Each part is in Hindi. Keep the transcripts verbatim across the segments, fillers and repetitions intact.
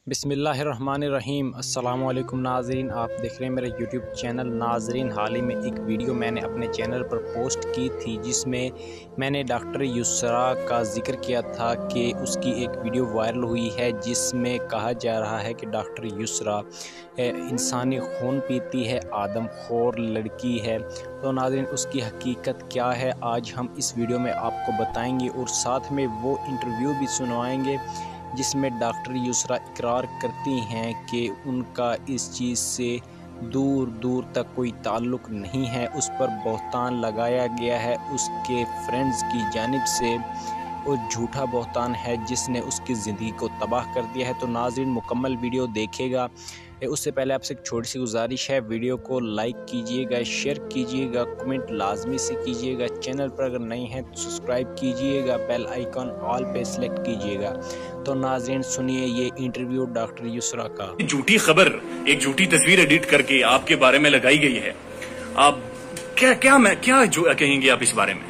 बिस्मिल्लाहिर्रहमानिर्रहीम। अस्सलामु अलैकुम नाज़रीन, आप देख रहे हैं मेरा यूट्यूब चैनल। नाज़रीन, हाल ही में एक वीडियो मैंने अपने चैनल पर पोस्ट की थी जिसमें मैंने डॉक्टर युसरा का ज़िक्र किया था कि उसकी एक वीडियो वायरल हुई है जिसमें कहा जा रहा है कि डॉक्टर युसरा इंसानी खून पीती है, आदमखोर लड़की है। तो नाज़रीन, उसकी हकीकत क्या है आज हम इस वीडियो में आपको बताएंगे और साथ में वो इंटरव्यू भी सुनवाएंगे जिसमें डॉक्टर युसरा इकरार करती हैं कि उनका इस चीज़ से दूर दूर तक कोई ताल्लुक़ नहीं है। उस पर बहतान लगाया गया है उसके फ्रेंड्स की जानिब से और झूठा बहतान है जिसने उसकी ज़िंदगी को तबाह कर दिया है। तो नाज़रीन, मुकम्मल वीडियो देखेगा। उससे पहले आपसे एक छोटी सी गुजारिश है, वीडियो को लाइक कीजिएगा, शेयर कीजिएगा, कमेंट लाजमी से कीजिएगा। चैनल पर अगर नहीं है तो सब्सक्राइब कीजिएगा, बेल आइकॉन ऑल पे सेलेक्ट कीजिएगा। तो नाज़रीन, सुनिए ये इंटरव्यू डॉक्टर युसरा का। झूठी खबर, एक झूठी तस्वीर एडिट करके आपके बारे में लगाई गई है। आप क्या क्या मैं क्या जो कहेंगे आप इस बारे में?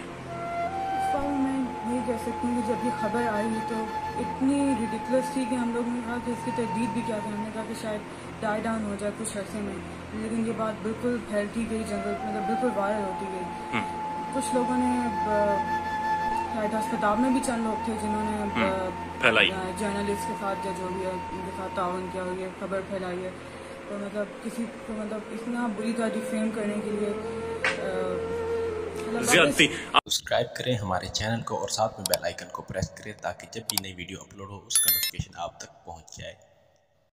कह सकती हूँ कि जब ये खबर आई तो इतनी रिडिकुलस थी कि हम लोग ने कहा कि इसकी तरदीद भी क्या थी। हमने कहा कि शायद डाई डाउन हो जाए कुछ अरसे में, लेकिन ये बात बिल्कुल फैलती गई, जंगल मतलब बिल्कुल वायरल होती गई। कुछ लोगों ने शायद अस्पताल में भी चंद लोग थे जिन्होंने जर्नलिस्ट के साथ या जो भी है उनके साथ ताउन किया और ये खबर फैलाई है। तो मतलब किसी को मतलब इतना बुरी तरह डिफेम करने के लिए सब्सक्राइब करें हमारे चैनल को और साथ में बेल आइकन को प्रेस करें ताकि जब भी नई वीडियो अपलोड हो उसका नोटिफिकेशन आप तक पहुंच जाए।